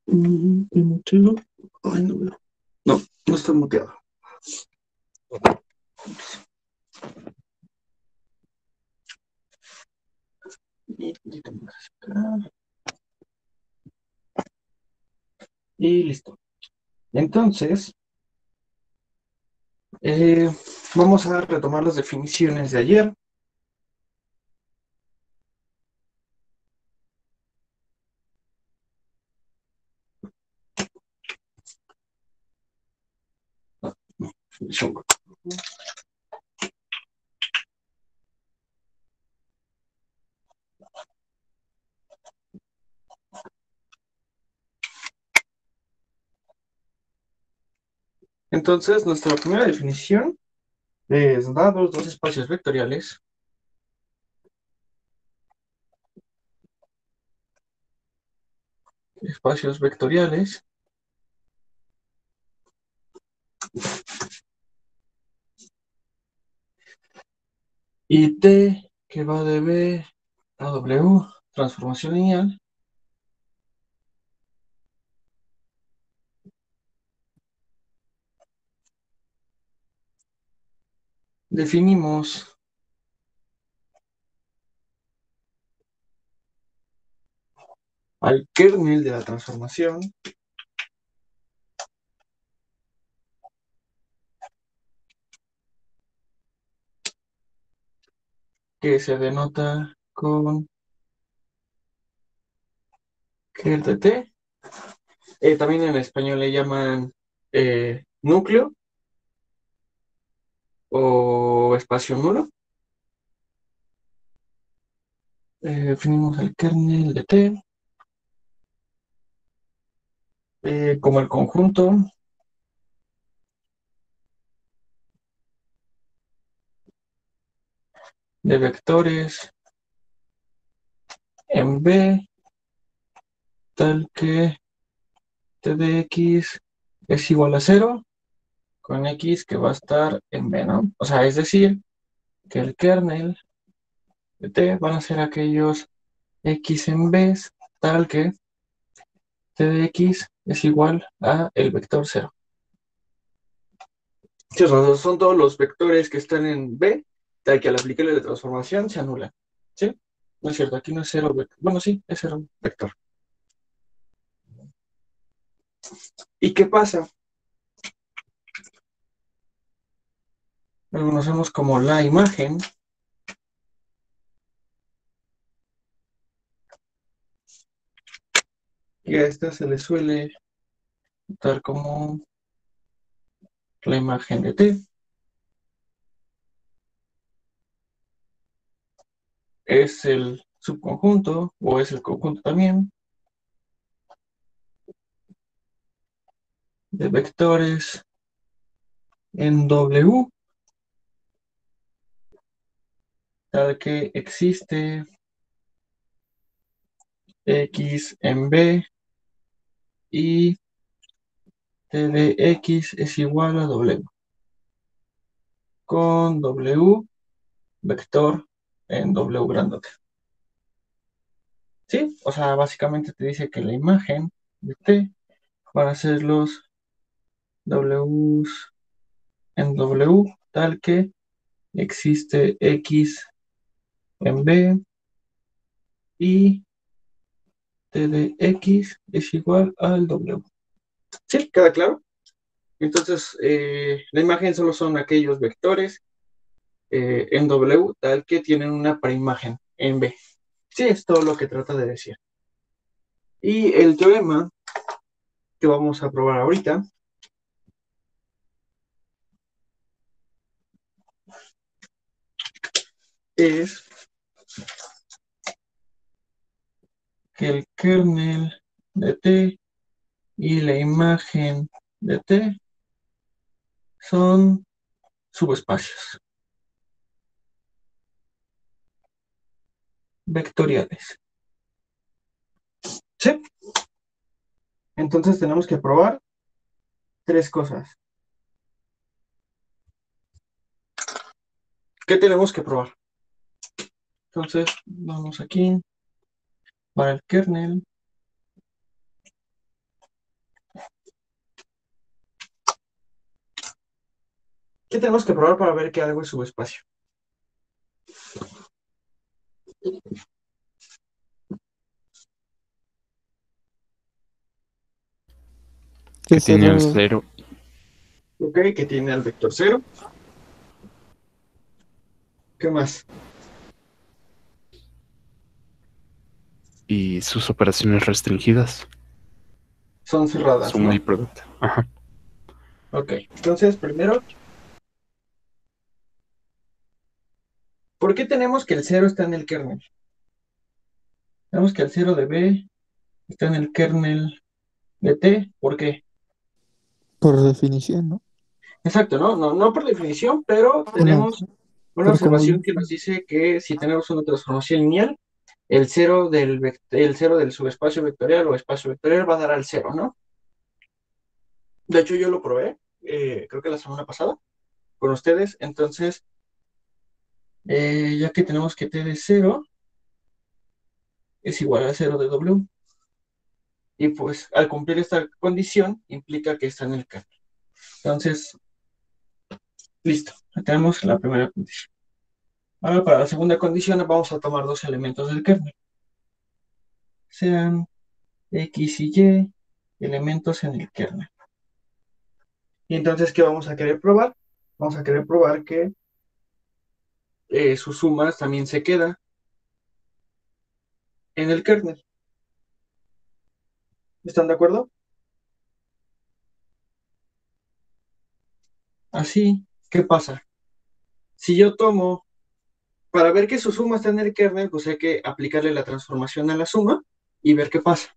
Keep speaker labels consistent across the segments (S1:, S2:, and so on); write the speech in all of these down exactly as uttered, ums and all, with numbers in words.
S1: Mm, ¿El muteado? Ay, no veo. No, no está muteado. Y, y listo. Entonces, eh, vamos a retomar las definiciones de ayer. Ah, no, definición. Entonces, nuestra primera definición es dados dos espacios vectoriales. Espacios vectoriales. Y T que va de B a W, transformación lineal. Definimos al kernel de la transformación que se denota con ker de T. Eh, también en español le llaman eh, núcleo o espacio nulo. Eh, definimos el kernel de T eh, como el conjunto de vectores en B tal que T de X es igual a cero con X que va a estar en B, ¿no? O sea, es decir, que el kernel de T van a ser aquellos X en B tal que T de X es igual a el vector cero. Sí, o sea, son todos los vectores que están en B, tal que al aplicarle la transformación se anulan. ¿Sí? No es cierto, aquí no es cero vector. Bueno, sí, es cero vector. ¿Y qué pasa? Lo conocemos como la imagen. Y a esta se le suele dar como la imagen de T. Es el subconjunto o es el conjunto también de vectores en W, tal que existe X en B y T de X es igual a W, con W vector en W grandote. ¿Sí? O sea, básicamente te dice que la imagen de T van a ser los Ws en W, tal que existe X en B y T de X es igual al W. ¿Sí? ¿Queda claro? Entonces, eh, la imagen solo son aquellos vectores eh, en W, tal que tienen una preimagen en B. Sí, es todo lo que trata de decir. Y el teorema que vamos a probar ahorita es que el kernel de T y la imagen de T son subespacios vectoriales. ¿Sí? Entonces tenemos que probar tres cosas. ¿Qué tenemos que probar? Entonces, vamos aquí para el kernel ¿Qué tenemos que probar para ver que algo es subespacio?
S2: Que
S3: que tiene el
S2: cero.
S3: cero
S1: Ok, que tiene al vector cero. ¿Qué más?
S3: y sus operaciones restringidas,
S1: Son cerradas,
S3: suma y
S1: ¿no?
S3: producto. Ajá.
S1: Ok, entonces primero, ¿por qué tenemos que el cero está en el kernel? Tenemos que el cero de B está en el kernel de T. ¿Por qué?
S2: Por definición, ¿no?
S1: Exacto, ¿no? No, no por definición, pero
S2: Bueno,
S1: tenemos una
S2: por
S1: observación
S2: común.
S1: que nos dice que si tenemos una transformación lineal, el cero del, vec- el cero del subespacio vectorial o espacio vectorial va a dar al cero, ¿no? De hecho, yo lo probé, eh, creo que la semana pasada, con ustedes. Entonces, eh, ya que tenemos que T de cero es igual a cero de W, y pues al cumplir esta condición implica que está en el kernel. Entonces, listo, ya tenemos la primera condición. Ahora, para la segunda condición, vamos a tomar dos elementos del kernel, sean X y Y elementos en el kernel. Y entonces, ¿qué vamos a querer probar? Vamos a querer probar que eh, sus sumas también se queda en el kernel. ¿Están de acuerdo? Así, ¿qué pasa? Si yo tomo, para ver que su suma está en el kernel, pues hay que aplicarle la transformación a la suma y ver qué pasa.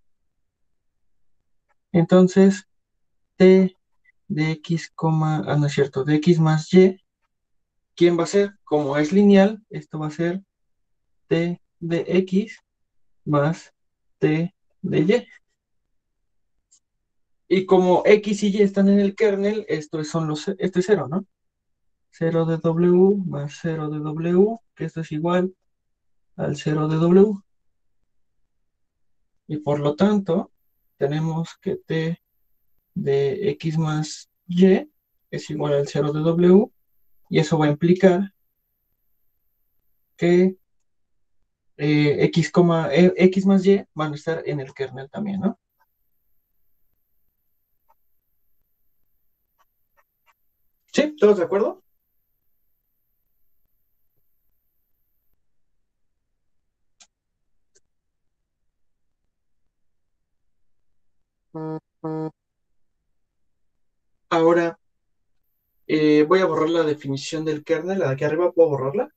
S1: Entonces, T de X, ah, no es cierto, de X más Y, ¿quién va a ser? Como es lineal, esto va a ser T de X más T de Y. Y como X y Y están en el kernel, esto son los, este es cero, ¿no? Cero de W más cero de W, que esto es igual al cero de W. Y por lo tanto, tenemos que T de X más Y es igual al cero de W. Y eso va a implicar que eh, X, eh, X más Y van a estar en el kernel también, ¿no? ¿Sí? ¿Todos de acuerdo? Ahora eh, voy a borrar la definición del kernel. La de aquí arriba, ¿puedo borrarla?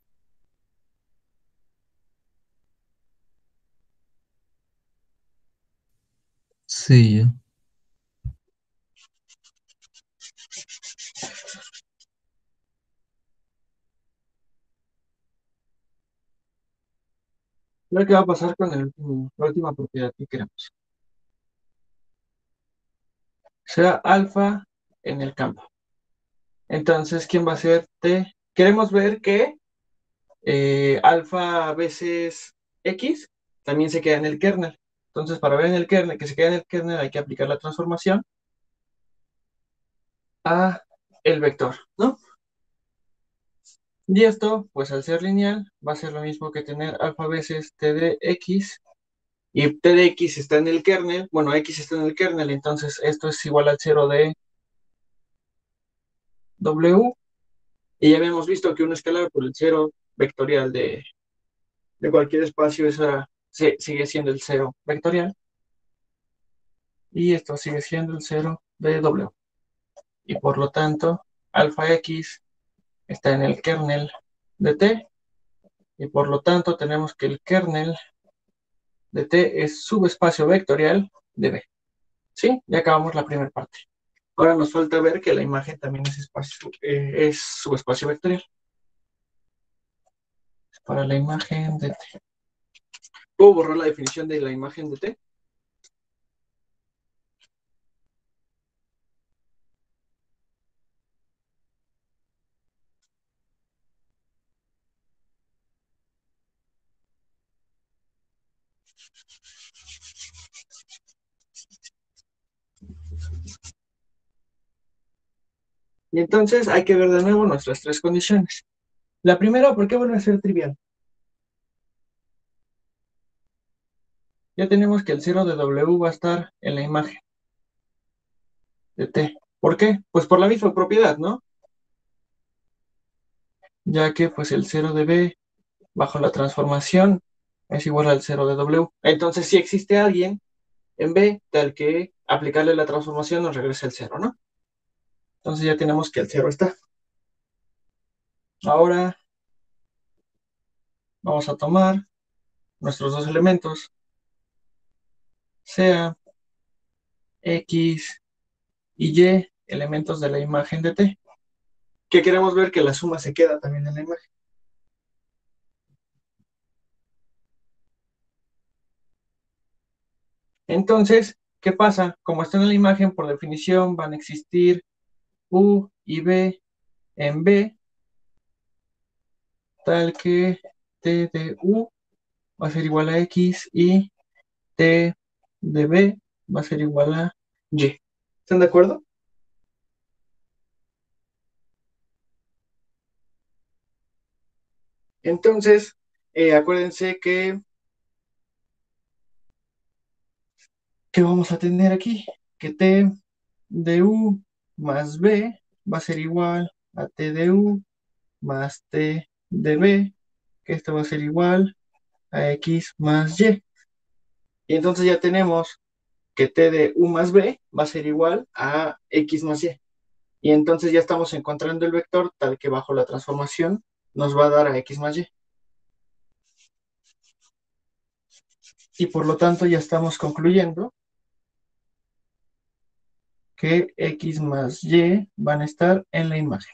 S4: Sí, ya. A ver qué va a pasar con el último- la última propiedad que queremos. Será alfa en el campo. Entonces, ¿quién va a ser T? Queremos ver que eh, alfa veces X también se queda en el kernel. Entonces, para ver en el kernel que se queda en el kernel, hay que aplicar la transformación a el vector, ¿no? Y esto, pues al ser lineal, va a ser lo mismo que tener alfa veces T de X. Y T de X está en el kernel. Bueno, X está en el kernel, entonces esto es igual al cero de W. Y ya habíamos visto que un escalar por el cero vectorial de, de cualquier espacio, eso era- se- sigue siendo el cero vectorial. Y esto sigue siendo el cero de W. Y por lo tanto, alfa X está en el kernel de T. Y por lo tanto, tenemos que el kernel de T es subespacio vectorial de B. ¿Sí? Ya acabamos la primera parte. Ahora nos falta ver que la imagen también es, espacio, eh, es subespacio vectorial. Para la imagen de T. ¿Puedo borrar la definición de la imagen de T? Y entonces hay que ver de nuevo nuestras tres condiciones. La primera, ¿por qué vuelve a ser trivial? Ya tenemos que el cero de W va a estar en la imagen de T. ¿Por qué? Pues por la misma propiedad, ¿no? Ya que pues el cero de B bajo la transformación es igual al cero de W. Entonces si existe alguien en B tal que aplicarle la transformación nos regresa el cero, ¿no? Entonces ya tenemos que el cero está. Ahora vamos a tomar nuestros dos elementos, sea X y Y, elementos de la imagen de T, que queremos ver que la suma se queda también en la imagen. Entonces, ¿qué pasa? Como están en la imagen, por definición van a existir U y B en B, tal que T de U va a ser igual a X y T de B va a ser igual a Y. ¿Están de acuerdo? Entonces, eh, acuérdense que, que vamos a tener aquí que T de U más B va a ser igual a T de U más T de B, que esto va a ser igual a X más Y. Y entonces ya tenemos que T de U más B va a ser igual a X más Y. Y entonces ya estamos encontrando el vector tal que bajo la transformación nos va a dar a X más Y. Y por lo tanto ya estamos concluyendo que X más Y van a estar en la imagen.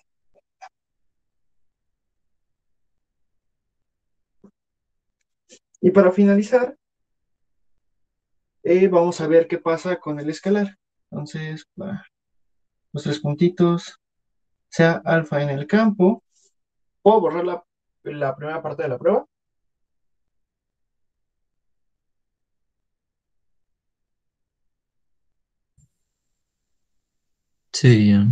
S4: Y para finalizar, eh, vamos a ver qué pasa con el escalar. Entonces, va, los tres puntitos, sea alfa en el campo. ¿Puedo borrar la, la primera parte de la prueba?
S5: Sí, ya.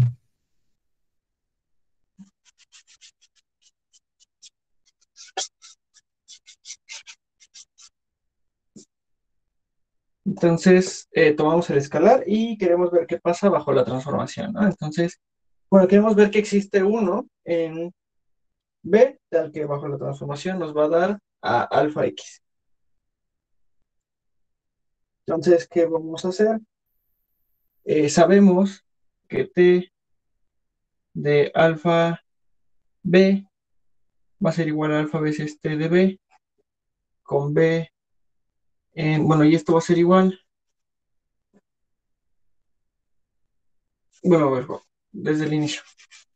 S4: Entonces, eh, tomamos el escalar y queremos ver qué pasa bajo la transformación, ¿no? Entonces, bueno, queremos ver que existe uno en B, tal que bajo la transformación nos va a dar a alfa X. Entonces, ¿qué vamos a hacer? Eh, sabemos que T de alfa B va a ser igual a alfa veces T de B, con B, en, bueno, y esto va a ser igual, bueno, a ver, desde el inicio.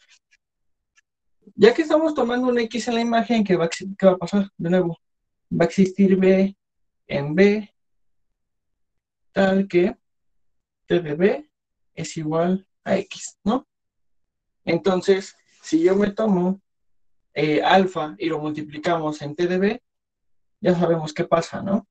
S4: Ya que estamos tomando un X en la imagen, ¿qué va a, ¿qué va a pasar? De nuevo, va a existir B en B, tal que T de B es igual a X, ¿no? Entonces, si yo me tomo eh, alfa y lo multiplicamos en T de B, ya sabemos qué pasa, ¿no?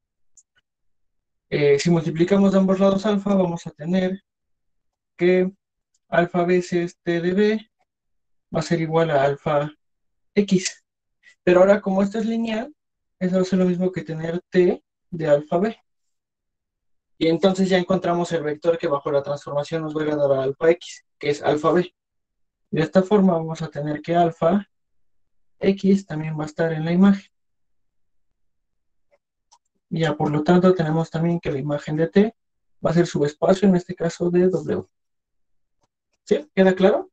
S4: Eh, si multiplicamos de ambos lados alfa, vamos a tener que alfa veces T de B va a ser igual a alfa X. Pero ahora, como esto es lineal, eso es lo mismo que tener T de alfa B. Y entonces ya encontramos el vector que bajo la transformación nos va a dar a alfa X, que es alfa B. De esta forma vamos a tener que alfa X también va a estar en la imagen. Y ya por lo tanto tenemos también que la imagen de T va a ser subespacio, en este caso de W. ¿Sí? ¿Queda claro?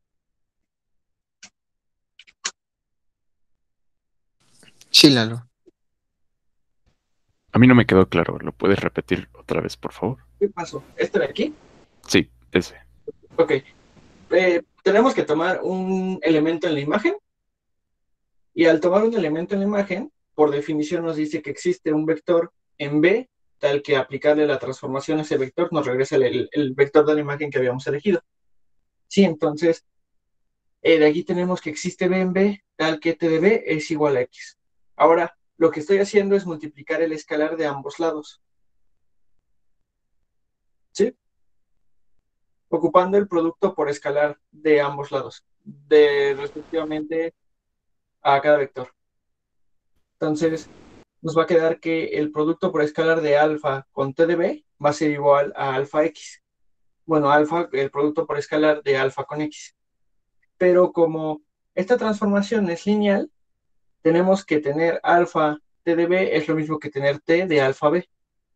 S2: Sí, Lalo.
S3: A mí no me quedó claro. ¿Lo puedes repetir otra vez, por favor?
S4: ¿Qué pasó? ¿Este de aquí?
S3: Sí, ese.
S4: Ok. Eh, tenemos que tomar un elemento en la imagen. Y al tomar un elemento en la imagen, por definición nos dice que existe un vector en B, tal que aplicarle la transformación a ese vector nos regresa el, el vector de la imagen que habíamos elegido. Sí, entonces, eh, de aquí tenemos que existe B en B, tal que T de B es igual a X. Ahora, lo que estoy haciendo es multiplicar el escalar de ambos lados. ¿Sí? ocupando el producto por escalar de ambos lados, de respectivamente a cada vector. Entonces, nos va a quedar que el producto por escalar de alfa con T de B va a ser igual a alfa X. Bueno, alfa, el producto por escalar de alfa con X. Pero como esta transformación es lineal, tenemos que tener alfa T de B es lo mismo que tener T de alfa B.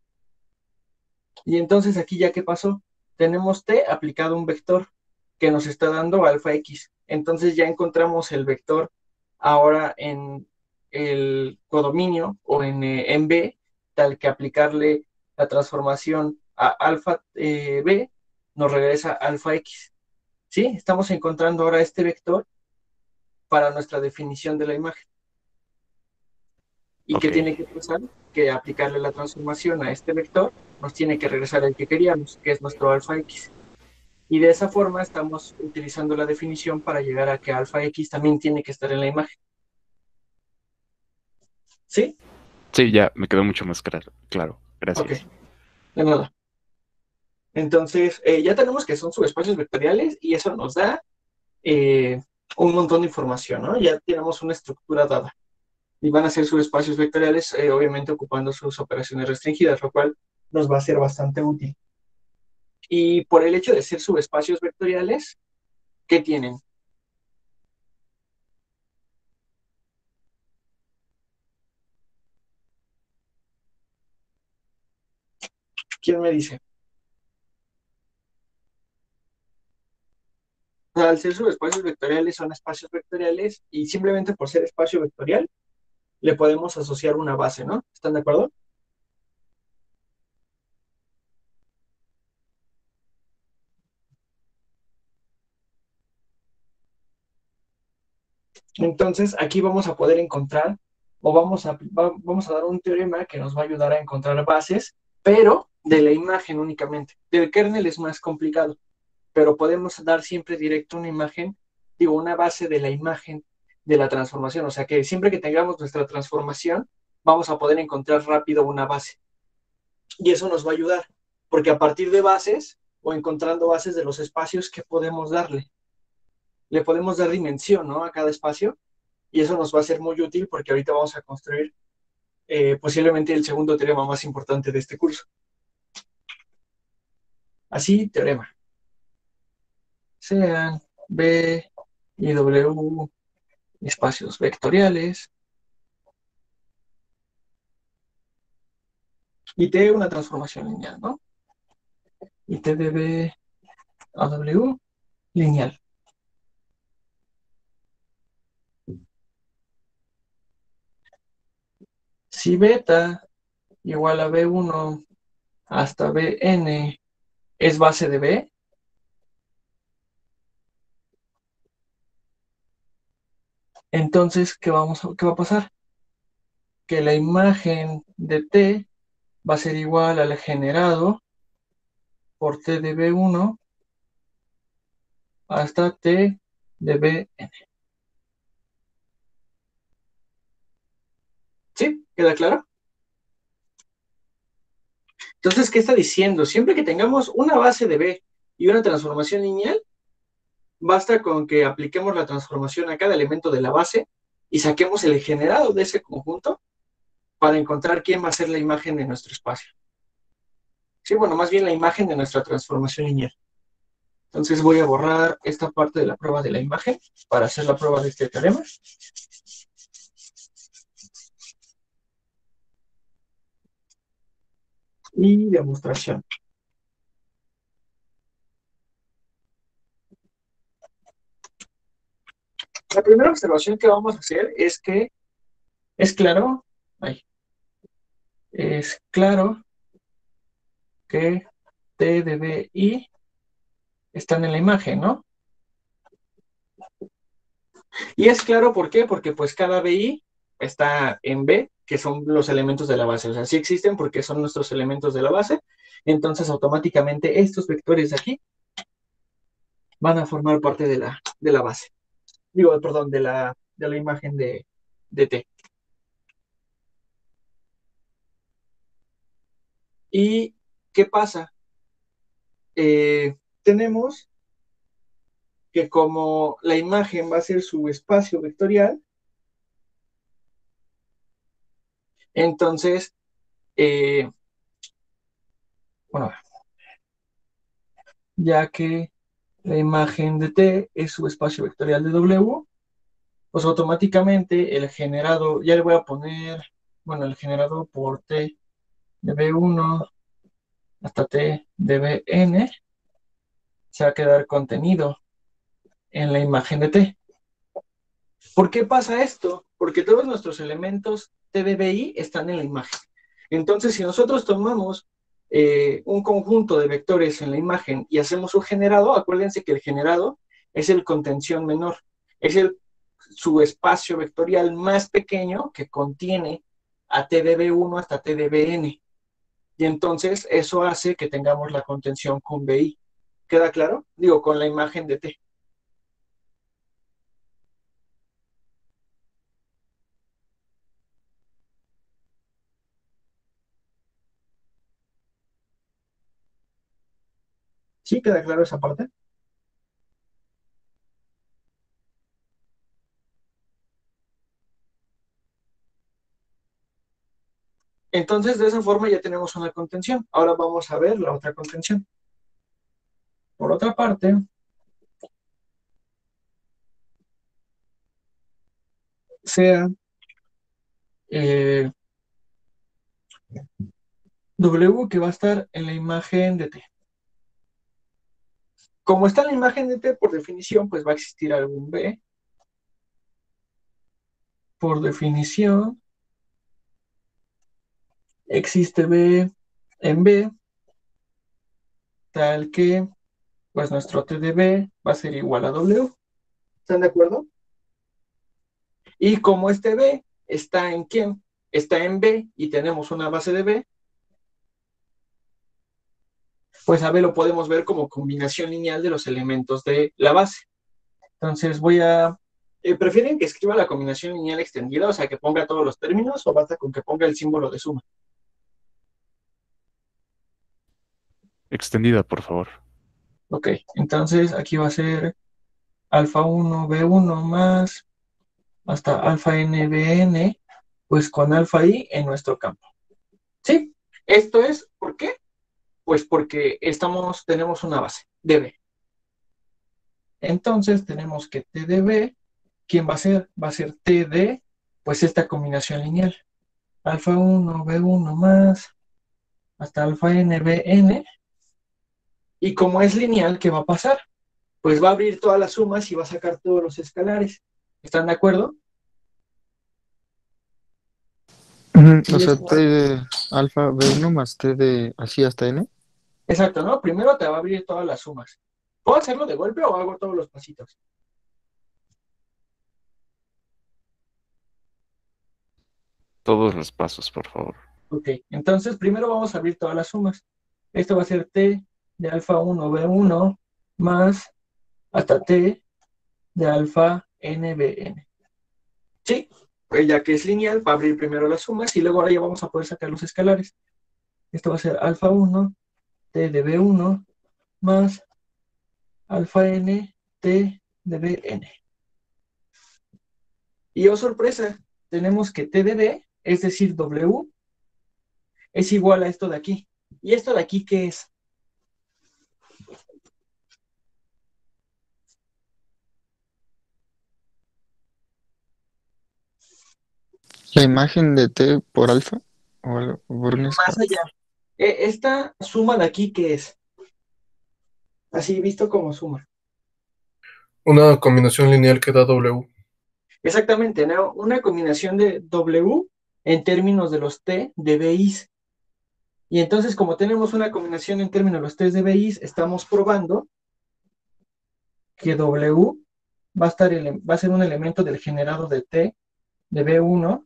S4: Y entonces aquí ya qué pasó, tenemos T aplicado a un vector que nos está dando alfa X. Entonces ya encontramos el vector ahora en el codominio o en, eh, en B, tal que aplicarle la transformación a alfa eh, B nos regresa alfa X. ¿Sí? Estamos encontrando ahora este vector para nuestra definición de la imagen. ¿Y
S3: Ok.
S4: qué tiene que pasar? Que aplicarle la transformación a este vector nos tiene que regresar el que queríamos, que es nuestro alfa X. Y de esa forma estamos utilizando la definición para llegar a que alfa X también tiene que estar en la imagen. ¿Sí?
S3: Sí, ya me quedó mucho más claro. Claro,
S4: Ok,
S3: gracias.
S4: de nada. Entonces, eh, ya tenemos que son subespacios vectoriales y eso nos da eh, un montón de información, ¿no? Ya tenemos una estructura dada. Y van a ser subespacios vectoriales, eh, obviamente ocupando sus operaciones restringidas, lo cual nos va a ser bastante útil. Y por el hecho de ser subespacios vectoriales, ¿qué tienen? ¿Quién me dice? O sea, al ser subespacios vectoriales son espacios vectoriales y simplemente por ser espacio vectorial le podemos asociar una base, ¿no? ¿Están de acuerdo? Entonces, aquí vamos a poder encontrar o vamos a, va- vamos a dar un teorema que nos va a ayudar a encontrar bases, pero de la imagen únicamente. Del kernel es más complicado, pero podemos dar siempre directo una imagen, digo, una base de la imagen de la transformación. O sea que siempre que tengamos nuestra transformación, vamos a poder encontrar rápido una base. Y eso nos va a ayudar, porque a partir de bases o encontrando bases de los espacios, ¿qué podemos darle? Le podemos dar dimensión, ¿no? A cada espacio y eso nos va a ser muy útil porque ahorita vamos a construir eh, posiblemente el segundo teorema más importante de este curso. Así, teorema. Sean B y W espacios vectoriales y T una transformación lineal, ¿no? Y T de B a W lineal. Si beta igual a B uno hasta Bn es base de B, entonces, ¿qué, vamos a, ¿qué va a pasar? Que la imagen de T va a ser igual al generado por T de B uno hasta T de Bn. ¿Sí? ¿Queda claro? Entonces, ¿qué está diciendo? Siempre que tengamos una base de B y una transformación lineal, basta con que apliquemos la transformación a cada elemento de la base y saquemos el generado de ese conjunto para encontrar quién va a ser la imagen de nuestro espacio. Sí, bueno, más bien la imagen de nuestra transformación lineal. Entonces voy a borrar esta parte de la prueba de la imagen para hacer la prueba de este teorema. Y demostración. La primera observación que vamos a hacer es que es claro, ay, es claro que T de B I están en la imagen, ¿no? Y es claro por qué, porque pues cada B I está en B, que son los elementos de la base. O sea, sí existen porque son nuestros elementos de la base. Entonces, automáticamente estos vectores de aquí van a formar parte de la, de la base. Digo, perdón, de la, de la imagen de, de T. ¿Y qué pasa? Eh, tenemos que como la imagen va a ser su espacio vectorial, entonces, eh, bueno, ya que la imagen de T es su espacio vectorial de W, pues automáticamente el generado, ya le voy a poner, bueno, el generado por T de B uno hasta T de B N se va a quedar contenido en la imagen de T. ¿Por qué pasa esto? Porque todos nuestros elementos T de B I están en la imagen. Entonces, si nosotros tomamos eh, un conjunto de vectores en la imagen y hacemos un generado, acuérdense que el generado es el contención menor, es el, su espacio vectorial más pequeño que contiene a T de B uno hasta T de B N. Y entonces eso hace que tengamos la contención con B I. ¿Queda claro? Digo, con la imagen de T. ¿Sí queda claro esa parte? Entonces, de esa forma ya tenemos una contención. Ahora vamos a ver la otra contención. Por otra parte, sea eh, W que va a estar en la imagen de T. Como está en la imagen de T, por definición, pues va a existir algún B. Por definición, existe B en B, tal que, pues nuestro T de B va a ser igual a W. ¿Están de acuerdo? Y como este B está en ¿quién? Está en B y tenemos una base de B, pues a B lo podemos ver como combinación lineal de los elementos de la base. Entonces voy a... Eh, ¿Prefieren que escriba la combinación lineal extendida, o sea, que ponga todos los términos, o basta con que ponga el símbolo de suma?
S3: Extendida, por favor.
S4: Ok, entonces aquí va a ser alfa uno B uno más hasta alfa n B N, pues con alfa i en nuestro campo. ¿Sí? Esto es, ¿por qué? Pues porque estamos, tenemos una base, D B. Entonces tenemos que T de B, ¿quién va a ser? Va a ser T de, pues esta combinación lineal. Alfa uno B uno más hasta alfa n B N. Y como es lineal, ¿qué va a pasar? Pues va a abrir todas las sumas y va a sacar todos los escalares. ¿Están de acuerdo?
S2: Ujú. O
S4: Y
S2: sea,
S4: esto,
S2: T de alfa B uno más T de así hasta N.
S4: exacto, ¿no? Primero te va a abrir todas las sumas. ¿Puedo hacerlo de golpe o hago todos los pasitos?
S3: Todos los pasos, por favor.
S4: Ok, entonces primero vamos a abrir todas las sumas. Esto va a ser T de alfa uno B uno más hasta T de alfa N B N. ¿Sí? Pues ya que es lineal, va a abrir primero las sumas y luego ahora ya vamos a poder sacar los escalares. Esto va a ser alfa uno T de B uno más alfa N T de B N. Y oh sorpresa, tenemos que T de B, es decir, W, es igual a esto de aquí. ¿Y esto de aquí qué es?
S2: La imagen de T por alfa o algo, por una
S4: Más
S2: escala.
S4: allá. E- Esta suma de aquí, ¿qué es? Así visto como suma.
S5: Una combinación lineal que da W.
S4: Exactamente, ¿no? Una combinación de W en términos de los T de B Is. Y entonces, como tenemos una combinación en términos de los T de B Is, estamos probando que W va a, estar ele- va a ser un elemento del generado de T de B uno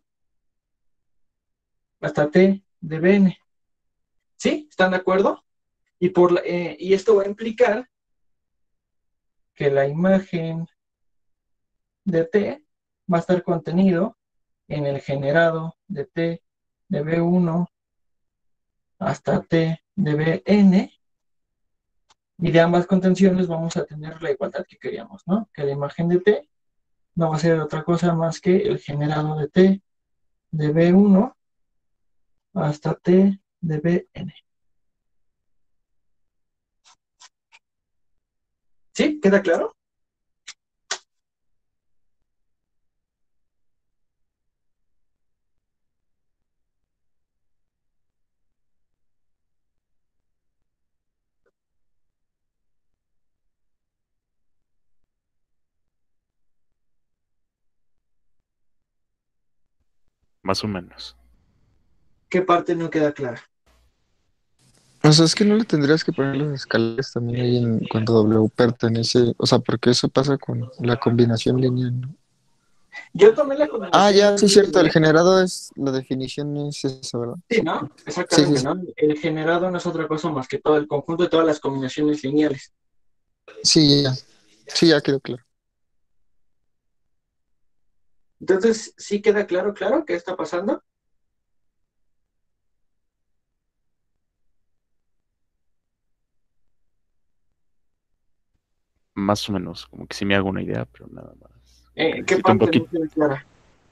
S4: hasta T de B N. ¿Sí? ¿Están de acuerdo? Y, por la- eh, y esto va a implicar que la imagen de T va a estar contenido en el generado de T de B uno hasta T de B N. Y de ambas contenciones vamos a tener la igualdad que queríamos, ¿no? Que la imagen de T no va a ser otra cosa más que el generado de T de B uno hasta T de Bn. ¿Sí? ¿Queda claro?
S3: Más o menos.
S4: ¿Qué parte no queda clara?
S2: O sea, es que no le tendrías que poner los escalares también ahí en cuando W pertenece, o sea, porque eso pasa con la combinación lineal, ¿no?
S4: Yo tomé la
S2: Ah,
S4: combinación
S2: ya, sí,
S4: lineal
S2: cierto, el
S4: de...
S2: generado es, la definición es eso, ¿verdad?
S4: Sí, ¿no?
S2: Sí, sí,
S4: Exactamente,
S2: sí,
S4: ¿no? El generado no es otra cosa más que todo el conjunto de todas las combinaciones lineales.
S2: sí, ya, sí, ya quedó claro.
S4: Entonces, ¿sí queda claro, claro, qué está pasando?
S3: Más o menos. Como que sí me hago una idea, pero nada más. Como que
S4: Eh, ¿qué
S3: necesito un
S4: parte no
S3: poquito.
S4: queda clara?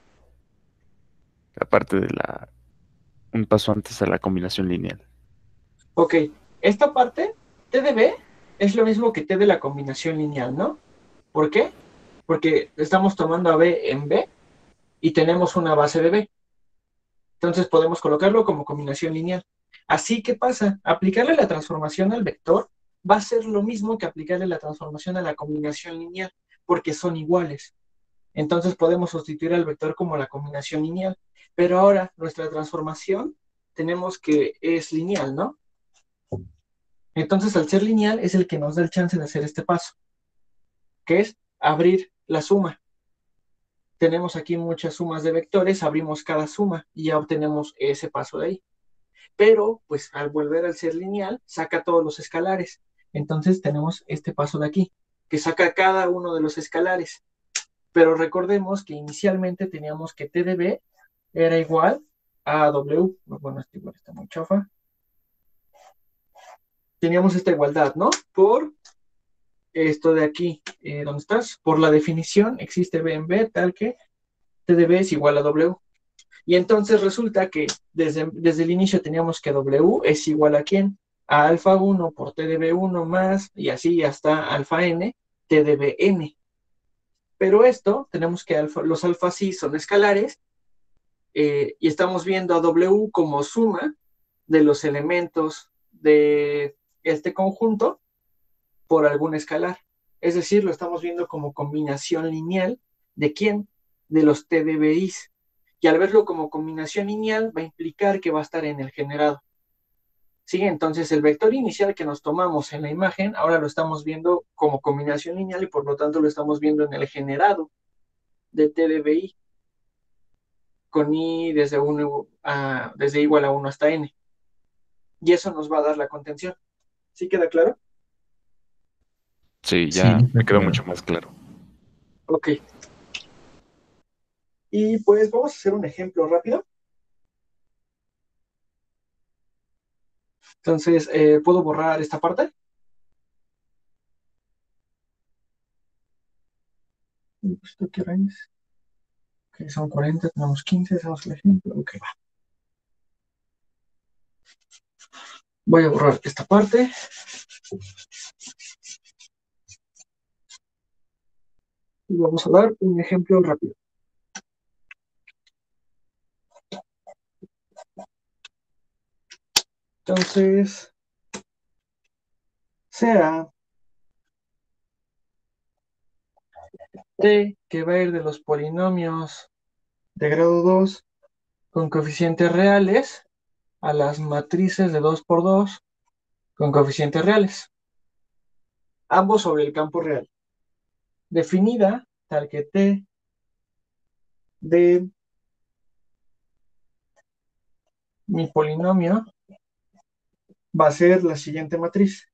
S3: Aparte de la. Un paso antes de la combinación lineal.
S4: Ok, esta parte, T de B, es lo mismo que T de la combinación lineal, ¿no? ¿Por qué? Porque estamos tomando a B en B y tenemos una base de B. Entonces podemos colocarlo como combinación lineal. Así que pasa, aplicarle la transformación al vector va a ser lo mismo que aplicarle la transformación a la combinación lineal, porque son iguales. Entonces podemos sustituir al vector como la combinación lineal. Pero ahora nuestra transformación tenemos que es lineal, ¿no? Entonces al ser lineal es el que nos da el chance de hacer este paso, que es abrir la suma. Tenemos aquí muchas sumas de vectores, abrimos cada suma y ya obtenemos ese paso de ahí. Pero pues al volver al ser lineal, saca todos los escalares. Entonces tenemos este paso de aquí, que saca cada uno de los escalares. Pero recordemos que inicialmente teníamos que T de B era igual a W. Bueno, este igual está muy chafa. Teníamos esta igualdad, ¿no? Por esto de aquí, eh, ¿dónde estás? Por la definición existe B en B tal que T de B es igual a W. Y entonces resulta que desde, desde el inicio teníamos que W es igual a ¿quién? A alfa uno por T de B uno más y así hasta alfa n, T de B n. Pero esto, tenemos que alfa, los alfa sí son escalares eh, y estamos viendo a W como suma de los elementos de este conjunto por algún escalar. Es decir, lo estamos viendo como combinación lineal de quién? De los T D B Is. Y al verlo como combinación lineal va a implicar que va a estar en el generado. ¿Sí? Entonces el vector inicial que nos tomamos en la imagen, ahora lo estamos viendo como combinación lineal y por lo tanto lo estamos viendo en el generado de T D B I con I desde, uno a, desde igual a uno hasta n. Y eso nos va a dar la contención. ¿Sí queda claro?
S3: Sí,
S2: Sí,
S3: ya me quedó
S2: claro.
S3: mucho más claro.
S4: Ok. Y pues vamos a hacer un ejemplo rápido. Entonces, eh, ¿puedo borrar esta parte? ¿Esto qué hora es? Ok, son cuarenta, tenemos quince, hacemos el ejemplo. Ok, va. Voy a borrar esta parte. Y vamos a dar un ejemplo rápido. Entonces, sea T que va a ir de los polinomios de grado dos con coeficientes reales a las matrices de dos por dos con coeficientes reales. Ambos sobre el campo real. Definida tal que T de mi polinomio va a ser la siguiente matriz.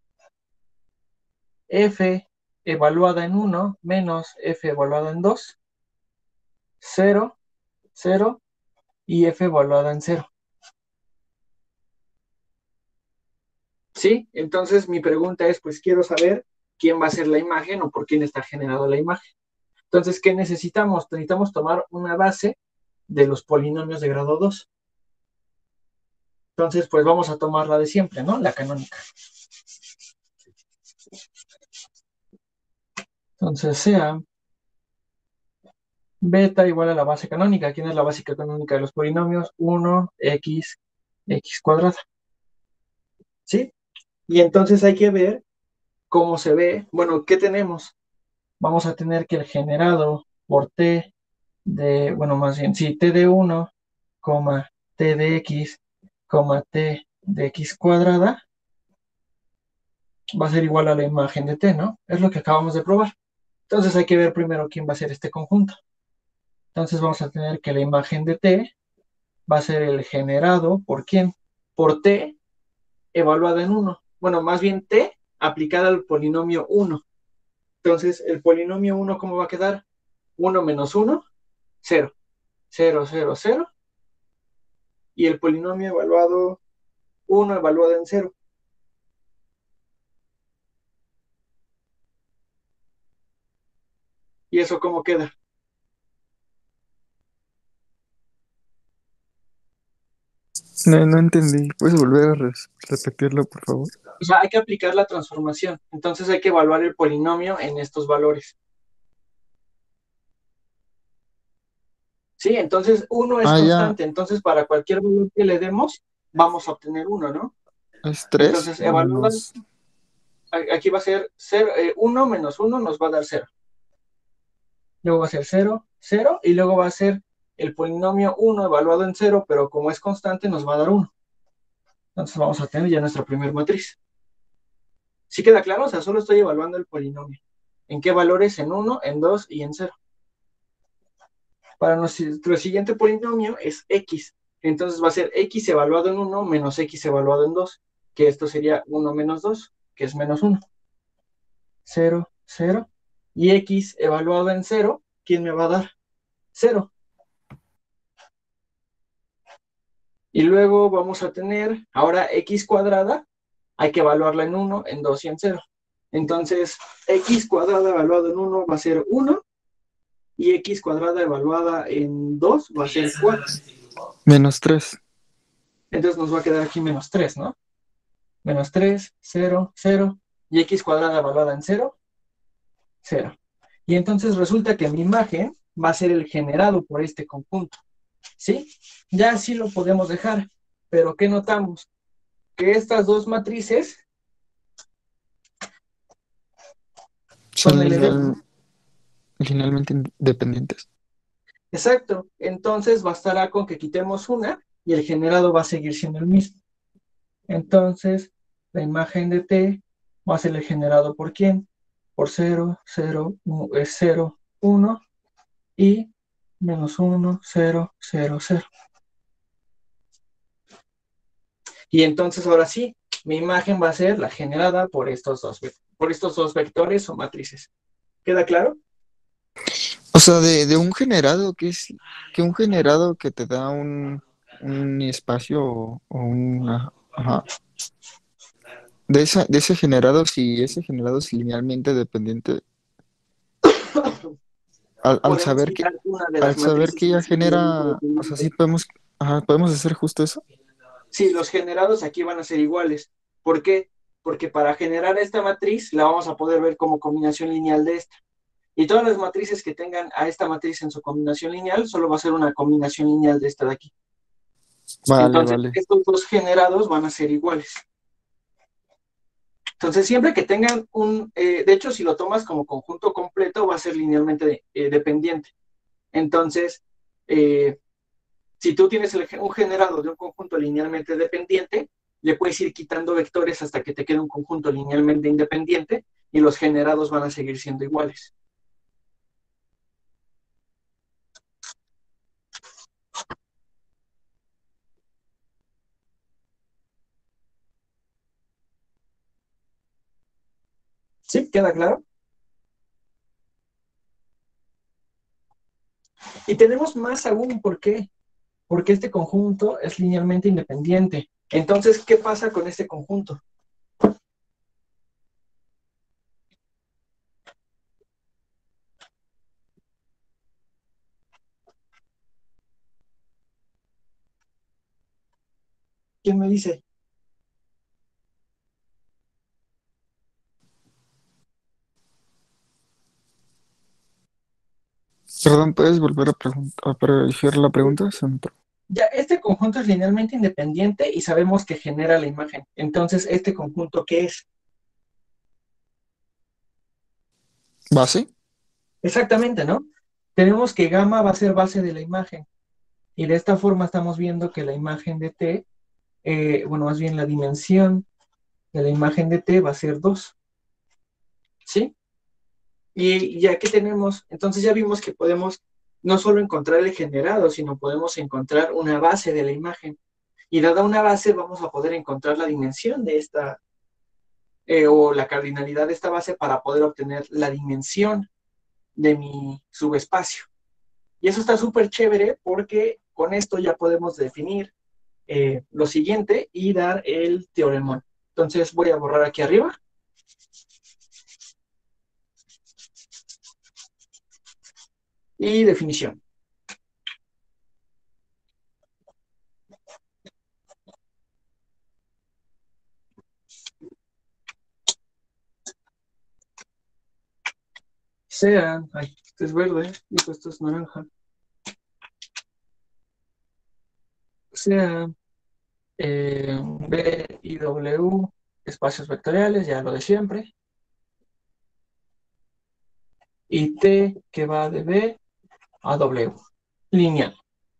S4: F evaluada en uno menos F evaluada en dos, cero, cero y F evaluada en cero. ¿Sí? Entonces mi pregunta es, pues quiero saber quién va a ser la imagen o por quién está generada la imagen. Entonces, ¿qué necesitamos? Necesitamos tomar una base de los polinomios de grado dos. Entonces, pues vamos a tomar la de siempre, ¿no? La canónica. Entonces, sea beta igual a la base canónica. ¿Quién es la base canónica de los polinomios? uno, x, x cuadrada. ¿Sí? Y entonces hay que ver cómo se ve. Bueno, ¿qué tenemos? Vamos a tener que el generado por t de, bueno, más bien, sí, t de uno, coma, t de x, coma, t de x cuadrada, va a ser igual a la imagen de t, ¿no? Es lo que acabamos de probar. Entonces hay que ver primero quién va a ser este conjunto. Entonces vamos a tener que la imagen de t va a ser el generado por quién? Por t evaluada en uno. Bueno, más bien t aplicada al polinomio uno. Entonces, el polinomio uno, ¿cómo va a quedar? uno menos uno, cero. cero, cero, cero. Y el polinomio evaluado uno evaluado en cero. ¿Y eso cómo queda?
S2: No, no entendí. ¿Puedes volver a res- repetirlo, por favor?
S4: O sea, hay que aplicar la transformación. Entonces hay que evaluar el polinomio en estos valores. Sí, entonces uno es
S2: Ah, ya.
S4: constante. Entonces para cualquier valor que le demos, vamos a obtener uno, ¿no?
S2: Es tres
S4: Entonces evaluar,
S2: menos.
S4: aquí va a ser cero, eh, uno menos uno nos va a dar cero. Luego va a ser cero, cero, y luego va a ser el polinomio uno evaluado en cero, pero como es constante nos va a dar uno. Entonces vamos a tener ya nuestra primera matriz. ¿Sí queda claro? O sea, solo estoy evaluando el polinomio. ¿En qué valores? En uno, en dos y en cero. Para nuestro siguiente polinomio es x. Entonces va a ser x evaluado en uno menos x evaluado en dos, que esto sería uno menos dos, que es menos uno. cero, cero. Y x evaluado en cero, ¿quién me va a dar? cero. Y luego vamos a tener ahora x cuadrada, hay que evaluarla en uno, en dos y en cero. Entonces, x cuadrada evaluado en uno va a ser uno, y x cuadrada evaluada en dos va a ser cuatro.
S2: Menos tres.
S4: Entonces nos va a quedar aquí menos tres, ¿no? Menos tres, cero, cero. Y x cuadrada evaluada en cero, cero. Y entonces resulta que mi imagen va a ser el generado por este conjunto. ¿Sí? Ya así lo podemos dejar. Pero ¿qué notamos? Que estas dos matrices
S2: Son
S4: son L D.
S2: lineal- linealmente independientes.
S4: Exacto. Entonces bastará con que quitemos una y el generado va a seguir siendo el mismo. Entonces, la imagen de T va a ser el generado por quién? Por cero, cero, cero, uno y menos uno, cero, cero, cero. Y entonces ahora sí, mi imagen va a ser la generada por estos dos, por estos dos vectores o matrices. ¿Queda claro?
S2: O sea, de, de un generado, que es que un generado que te da un, un espacio o, o una, ajá. De esa, de ese generado, si ese generado es linealmente dependiente, al, al
S4: Podemos
S2: saber que,
S4: quitar una de
S2: al
S4: las
S2: saber
S4: matrices
S2: que
S4: que
S2: ya
S4: es linealmente
S2: genera, o sea, sí
S4: dependiente.
S2: podemos, ajá, podemos hacer justo eso.
S4: Sí, los generados aquí van a ser iguales. ¿Por qué? Porque para generar esta matriz la vamos a poder ver como combinación lineal de esta. Y todas las matrices que tengan a esta matriz en su combinación lineal, solo va a ser una combinación lineal de esta de aquí.
S2: Vale,
S4: Entonces,
S2: vale.
S4: estos dos generados van a ser iguales. Entonces, siempre que tengan un, eh, de hecho, si lo tomas como conjunto completo, va a ser linealmente de, eh, dependiente. Entonces, eh, si tú tienes el, un generado de un conjunto linealmente dependiente, le puedes ir quitando vectores hasta que te quede un conjunto linealmente independiente y los generados van a seguir siendo iguales. ¿Sí? ¿Queda claro? Y tenemos más aún, ¿por qué? Porque este conjunto es linealmente independiente. Entonces, ¿qué pasa con este conjunto? ¿Quién me dice?
S2: Perdón, ¿puedes volver a preguntar, para decir la pregunta? Se me trabó.
S4: Ya, este conjunto es linealmente independiente y sabemos que genera la imagen. Entonces, ¿este conjunto qué es?
S2: ¿Base?
S4: Exactamente, ¿no? Tenemos que gamma va a ser base de la imagen. Y de esta forma estamos viendo que la imagen de T, eh, bueno, más bien la dimensión de la imagen de T va a ser dos. ¿Sí? Y ya que tenemos, entonces ya vimos que podemos no solo encontrar el generado, sino podemos encontrar una base de la imagen. Y dada una base, vamos a poder encontrar la dimensión de esta, eh, o la cardinalidad de esta base para poder obtener la dimensión de mi subespacio. Y eso está súper chévere porque con esto ya podemos definir eh, lo siguiente y dar el teoremón. Entonces voy a borrar aquí arriba. Y definición. Sea, ay, este es verde, y esto es naranja. Sea eh, B y W, espacios vectoriales, ya lo de siempre. Y T que va de B a W, lineal.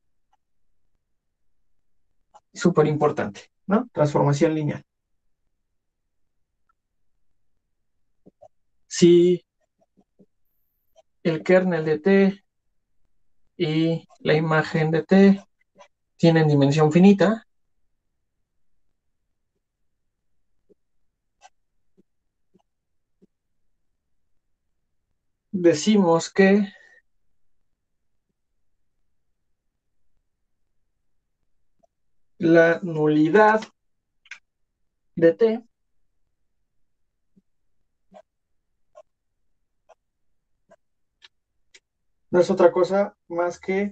S4: Súper importante, ¿no? Transformación lineal. Si el kernel de T y la imagen de T tienen dimensión finita, decimos que la nulidad de T no es otra cosa más que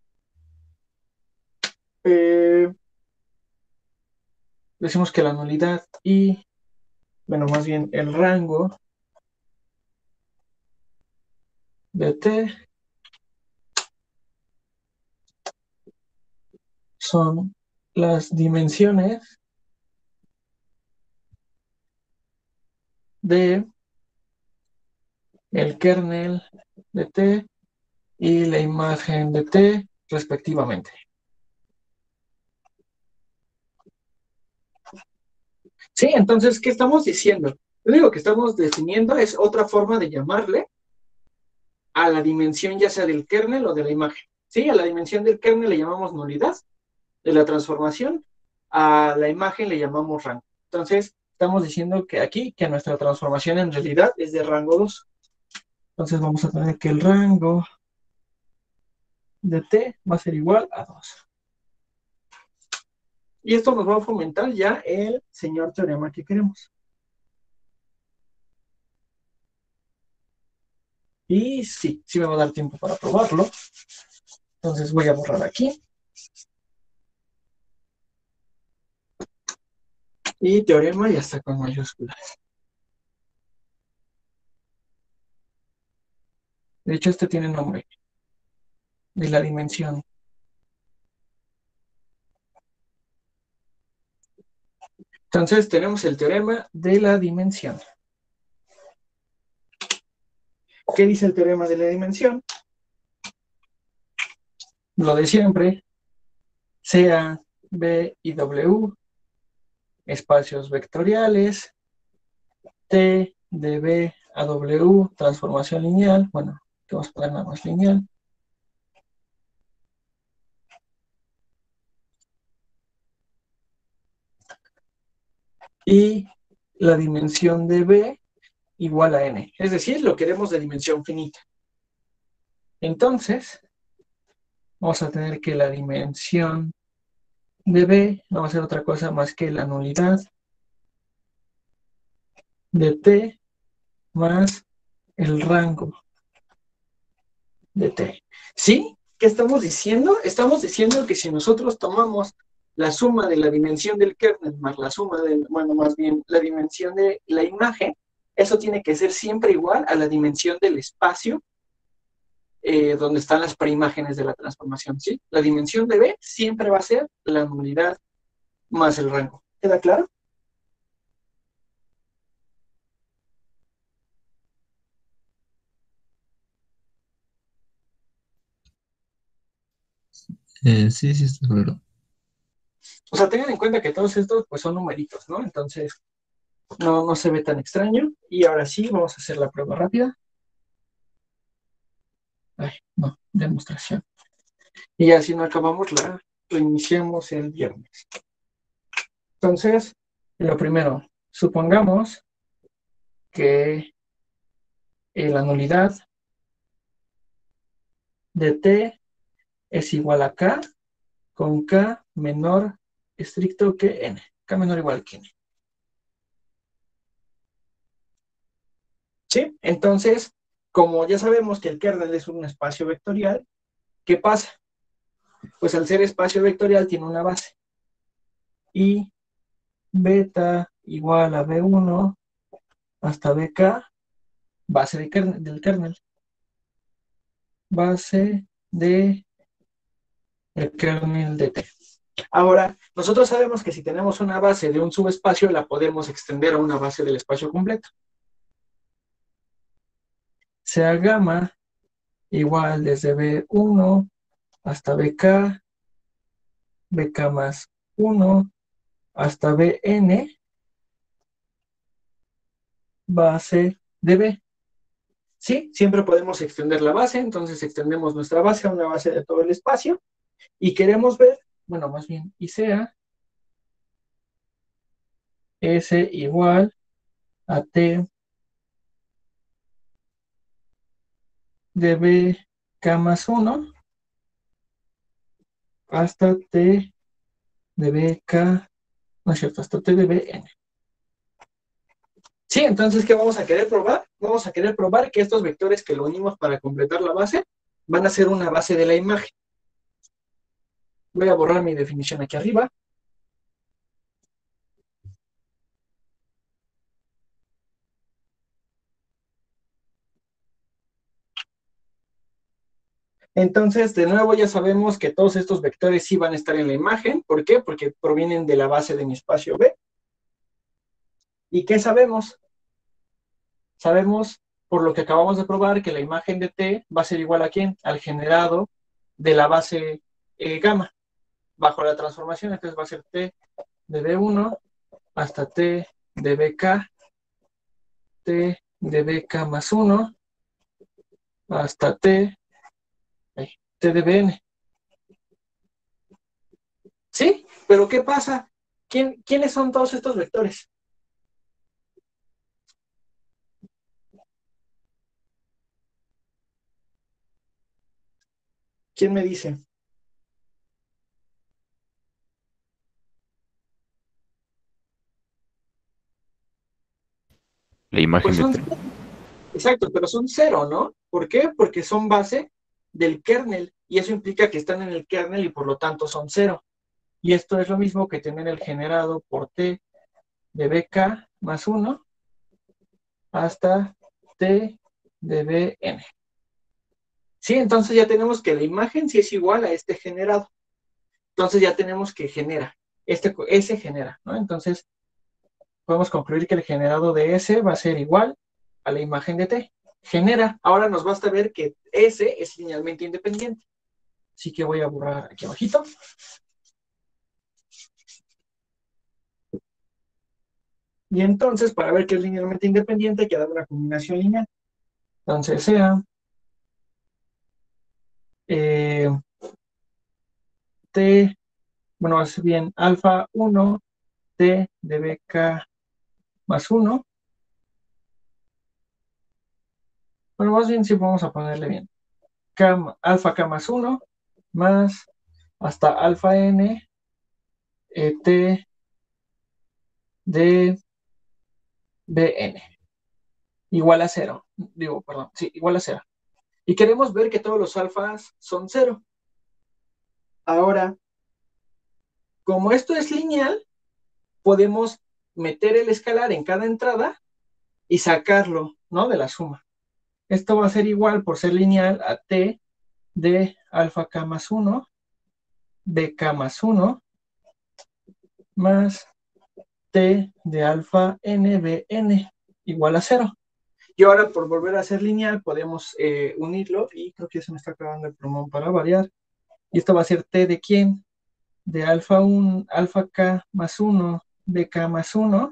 S4: eh, decimos que la nulidad y, bueno, más bien el rango de T son las dimensiones de el kernel de T y la imagen de T respectivamente. Sí, entonces, ¿qué estamos diciendo? Lo único que estamos definiendo es otra forma de llamarle a la dimensión ya sea del kernel o de la imagen. Sí, a la dimensión del kernel le llamamos nulidad de la transformación, a la imagen le llamamos rango. Entonces, estamos diciendo que aquí, que nuestra transformación en realidad es de rango dos. Entonces vamos a tener que el rango de T va a ser igual a dos. Y esto nos va a fomentar ya el señor teorema que queremos. Y sí, sí me va a dar tiempo para probarlo. Entonces voy a borrar aquí. Y teorema ya está con mayúsculas. De hecho, este tiene nombre de la dimensión. Entonces tenemos el teorema de la dimensión. ¿Qué dice el teorema de la dimensión? Lo de siempre, sea B y W, espacios vectoriales, T de B a W, transformación lineal, bueno, vamos a poner nada más lineal, y la dimensión de B igual a N, es decir, lo queremos de dimensión finita. Entonces, vamos a tener que la dimensión de B no va a ser otra cosa más que la nulidad de T más el rango de T. ¿Sí? ¿Qué estamos diciendo? Estamos diciendo que si nosotros tomamos la suma de la dimensión del kernel más la suma de, bueno, más bien la dimensión de la imagen, eso tiene que ser siempre igual a la dimensión del espacio eh, donde están las preimágenes de la transformación, ¿sí? La dimensión de B siempre va a ser la nulidad más el rango. ¿Queda claro?
S6: Eh, sí, sí, está claro.
S4: O sea, tengan en cuenta que todos estos pues son numeritos, ¿no? Entonces, no, no se ve tan extraño. Y ahora sí, vamos a hacer la prueba rápida. Ay, no, demostración. Y ya si no acabamos, la reiniciamos el viernes. Entonces, lo primero, supongamos que eh, la nulidad de T es igual a K con K menor estricto que N. K menor o igual que N. ¿Sí? Entonces, como ya sabemos que el kernel es un espacio vectorial, ¿qué pasa? Pues al ser espacio vectorial tiene una base. Y beta igual a B uno hasta B K, base de kernel, del kernel. Base de el kernel de T. Ahora, nosotros sabemos que si tenemos una base de un subespacio, la podemos extender a una base del espacio completo. Sea gamma igual desde B uno hasta B K, B K más uno hasta B N, base de B. Sí, siempre podemos extender la base, entonces extendemos nuestra base a una base de todo el espacio y queremos ver, bueno, más bien, y sea S igual a T de B K más uno hasta T de B K, no es cierto, hasta T de B N. Sí, entonces, ¿qué vamos a querer probar? Vamos a querer probar que estos vectores que lo unimos para completar la base van a ser una base de la imagen. Voy a borrar mi definición aquí arriba. Entonces, de nuevo ya sabemos que todos estos vectores sí van a estar en la imagen. ¿Por qué? Porque provienen de la base de mi espacio B. ¿Y qué sabemos? Sabemos, por lo que acabamos de probar, que la imagen de T va a ser igual a ¿quién? Al generado de la base eh, gamma, bajo la transformación. Entonces va a ser T de B uno hasta T de B K, T de B K más uno, hasta T, ay, T de B N. ¿Sí? Pero ¿qué pasa? ¿Quién, ¿Quiénes son todos estos vectores? ¿Quién me dice?
S3: La imagen
S4: Pues son,
S3: de T.
S4: exacto, pero son cero, ¿no? ¿Por qué? Porque son base del kernel y eso implica que están en el kernel y por lo tanto son cero. Y esto es lo mismo que tener el generado por T de B K más uno hasta T de B N. Sí, entonces ya tenemos que la imagen sí es igual a este generado. Entonces ya tenemos que genera. Este, S genera, ¿no? Entonces podemos concluir que el generado de S va a ser igual a la imagen de T. Genera. Ahora nos basta ver que S es linealmente independiente. Así que voy a borrar aquí abajito. Y entonces, para ver que es linealmente independiente, hay que dar una combinación lineal. Entonces sea eh, T, bueno, es bien alfa uno, T de B K más uno. Bueno, más bien sí vamos a ponerle bien. K, alfa K más uno más hasta alfa N eh, T de B N igual a cero. Digo, perdón, sí, igual a cero. Y queremos ver que todos los alfas son cero. Ahora, como esto es lineal, podemos meter el escalar en cada entrada y sacarlo, ¿no? De la suma. Esto va a ser igual, por ser lineal, a t de alfa k más uno, bk más uno, más t de alfa n bn igual a cero. Y ahora, por volver a ser lineal, podemos eh, unirlo, y creo que ya se me está acabando el plumón para variar. Y esto va a ser t de quién? De alfa uno, alfa k más uno, bk más uno,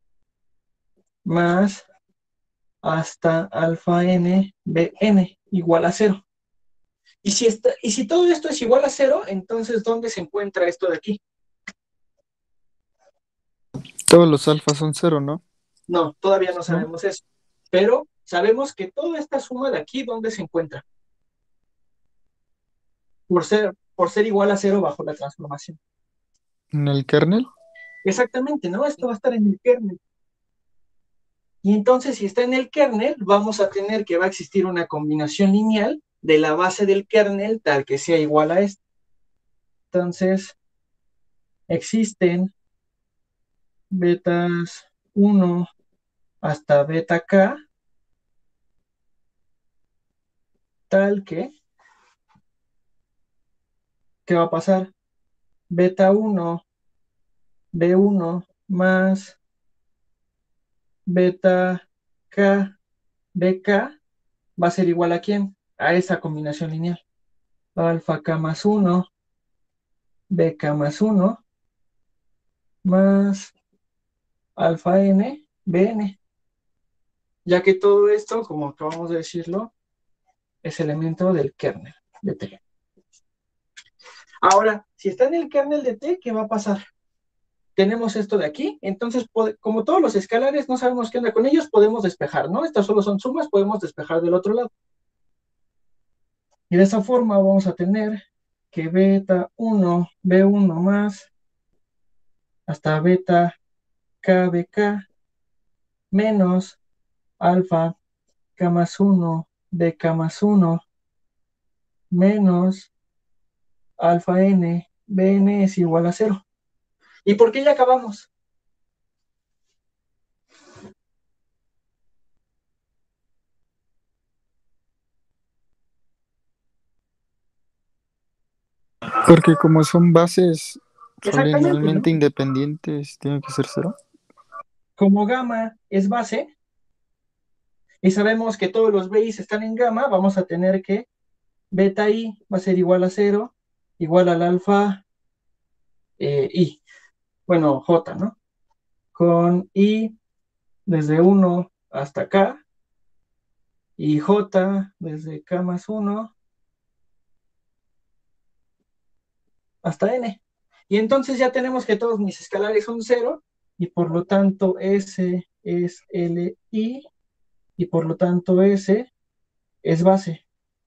S4: más hasta alfa n bn igual a cero. Y si, está, y si todo esto es igual a cero, entonces ¿dónde se encuentra esto de aquí?
S2: Todos los alfas son cero, ¿no?
S4: No, todavía no
S2: ¿No?
S4: sabemos eso. Pero sabemos que toda esta suma de aquí, ¿dónde se encuentra? Por ser, por ser igual a cero bajo la transformación.
S2: ¿En el kernel?
S4: Exactamente, ¿no? Esto va a estar en el kernel. Y entonces, si está en el kernel, vamos a tener que va a existir una combinación lineal de la base del kernel tal que sea igual a esto. Entonces, existen betas uno hasta beta k, tal que, ¿qué va a pasar? Beta uno, b uno más beta k, bk va a ser igual a quién? A esa combinación lineal. Alfa k más uno, bk más uno, más alfa n, bn. Ya que todo esto, como acabamos de decirlo, es elemento del kernel de T. Ahora, si está en el kernel de T, ¿qué va a pasar? Tenemos esto de aquí, entonces, como todos los escalares no sabemos qué onda con ellos, podemos despejar, ¿no? Estas solo son sumas, podemos despejar del otro lado. Y de esa forma vamos a tener que beta uno, b uno más, hasta beta k, bk, menos alfa k más uno, bk más uno, menos alfa n, bn es igual a cero. ¿Y por qué ya acabamos?
S2: Porque como son bases
S4: Exactamente, ¿no?
S2: linealmente independientes, tiene que ser cero.
S4: Como gamma es base, y sabemos que todos los bi's están en gamma, vamos a tener que beta i va a ser igual a cero, igual al alfa eh, i. Bueno, j, ¿no? Con i desde uno hasta k, y j desde k más uno hasta n. Y entonces ya tenemos que todos mis escalares son cero, y por lo tanto S es Li, y por lo tanto S es base.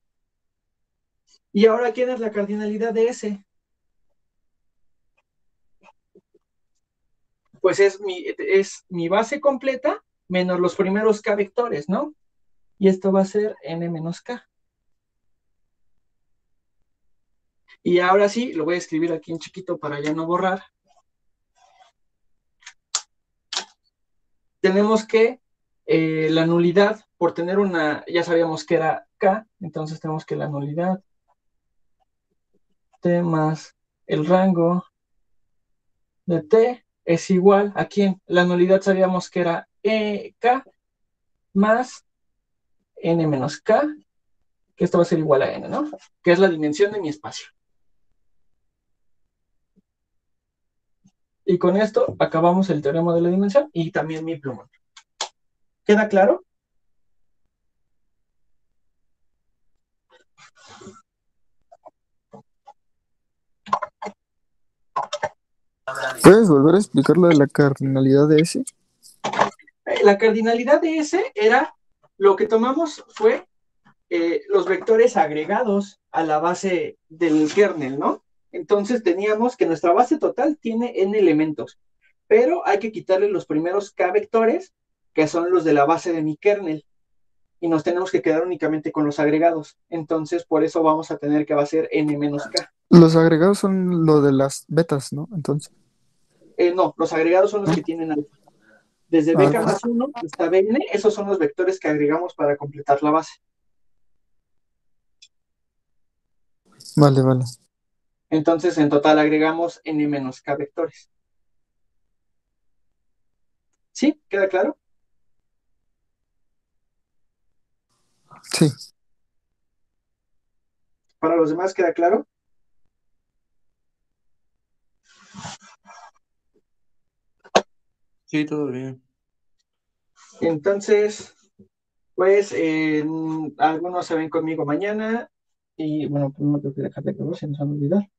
S4: Y ahora, ¿quién es la cardinalidad de S? Pues es mi, es mi base completa menos los primeros k vectores, ¿no? Y esto va a ser n menos k. Y ahora sí, lo voy a escribir aquí en chiquito para ya no borrar. Tenemos que eh, la nulidad, por tener una, ya sabíamos que era k, entonces tenemos que la nulidad t más el rango de t es igual a quién. La nulidad sabíamos que era e, k más n menos k, que esto va a ser igual a n, ¿no? Que es la dimensión de mi espacio. Y con esto acabamos el teorema de la dimensión y también mi plumón. ¿Queda claro?
S2: ¿Puedes volver a explicar lo de la cardinalidad de S?
S4: La cardinalidad de S era, lo que tomamos fue eh, los vectores agregados a la base del kernel, ¿no? Entonces teníamos que nuestra base total tiene n elementos, pero hay que quitarle los primeros k vectores, que son los de la base de mi kernel, y nos tenemos que quedar únicamente con los agregados. Entonces, por eso vamos a tener que va a ser n menos k.
S2: Los agregados son lo de las betas, ¿no? Entonces,
S4: Eh, no, los agregados son los
S2: ¿no?
S4: que tienen alfa. Desde
S2: Ah,
S4: beca más uno hasta B N, esos son los vectores que agregamos para completar la base.
S2: vale, vale.
S4: Entonces, en total agregamos N menos K vectores. ¿Sí? ¿Queda claro?
S2: Sí,
S4: ¿Para los demás queda claro?
S7: Sí, todo bien.
S4: Entonces, pues, eh, algunos se ven conmigo mañana y, bueno, pues no tengo que dejar de grabar, se nos van a olvidar.